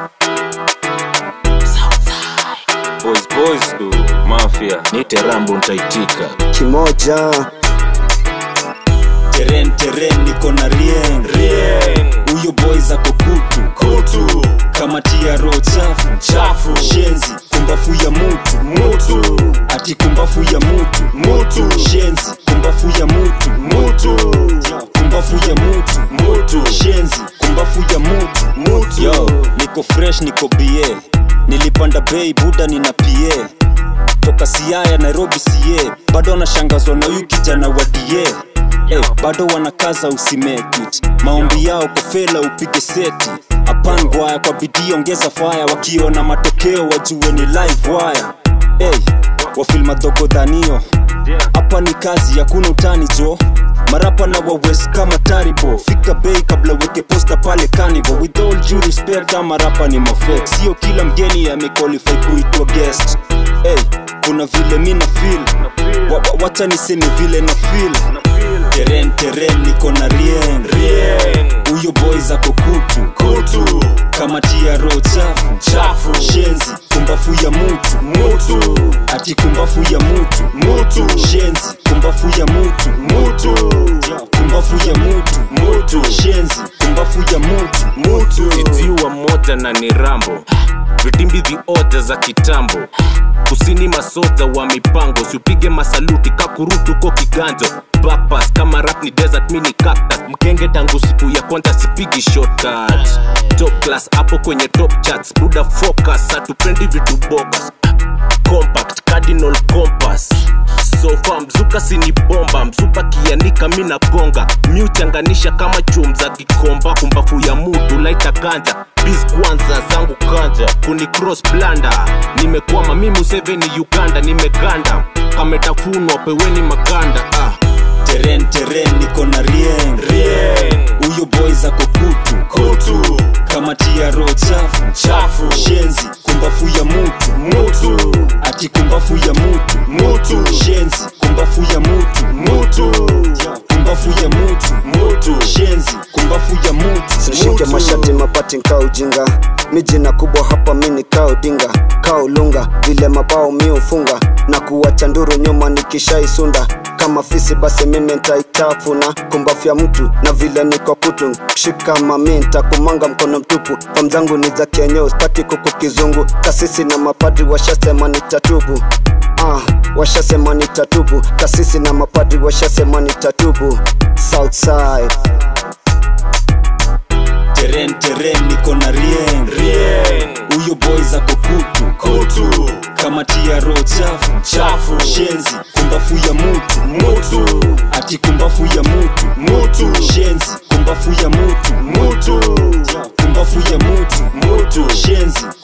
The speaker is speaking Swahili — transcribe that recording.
Boys tu mafia nite rambo ntaitika kimoja Teren niko na rien Uyo boys ako kutu kama tia roho chafu shenzi kumbafu ya mutu ati kumbafu ya mutu shenzi kumbafu ya mutu kumbafu ya mutu shenzi kumbafu ya mutu yo niko fresh niko BA nilipanda bei buda nina PA toka Siaya Nairobi CA bado nashangazwa na huyu kijana wa DA bado wanakaza usimake it maombi yao kwa fela upige seti apangwa kwa bidii ongeza fire wakiona matokeo wajue ni live wire wafilma dogo dhanio hapa ni kazi hakuna utani jo marapa na wawes kama taribo fika bei kabla weke posta pale Carnival with all due respect marapa ni mafake sio kila mgeni amequalify kuitwa guest kuna vile mina feel wacha niseme vile na feel Teren niko na rien Uyo boys ako kutu kama tia roho chafu shenzi kumbafu ya mutu ati kumbafu ya mutu shenzi kumbafu ya mutu kumbafu ya mutu shenzi kumbafu ya mutu Titiwa moja na ni rambo vitimbi the order za kitambo kusini masota wa mipango siupige masaluti kakurutu ko kiganjo papas kama rap ni desert mini cactus mkenge tangu siku ya kwanza sipigi shortcut top class hapo kwenye top charts buda focus hatupendi vitu bogus compact cardinal compass sofa mzuka sini bomba mzupa kianika mina gonga miuchanganisha kama chumza kikomba kumbafu ya mutu laita kanja biz kwanza zangu kanja kuni cross blanda nimekwama mimi Museveni Uganda nimekanda kametafunwa peweni makanda Teren niko na rien Uyo boys ako kutu kama tia roho chafu shenzi kumbafu ya mutu ati kumbafu ya mutu shenzi kumbafu ya mutu kumbafu ya mutu shenzi kumbafu ya mutu Sinishike mashati mapati nkao ujinga mijina kubwa hapa mini kao dinga kao lunga vile mabao miufunga na kuwacha nduru nyuma nikishaisunda kama fisi basi mimi nitaitafuna kumbafu ya mtu na vile niko kutu shika maminta kumanga mkono mtupu famzangu ni za Kenya staki kuku kizungu kasisi na mapadri washasema nitatubu washasema nitatubu kasisi na mapadri washasema nitatubu Southside Teren niko na rien Uyo boys ako kutu kama tia roho chafu shenzi kumbafu ya mutu ati kumbafu ya mutu shenzi kumbafu ya mutu kumbafu ya mutu shenzi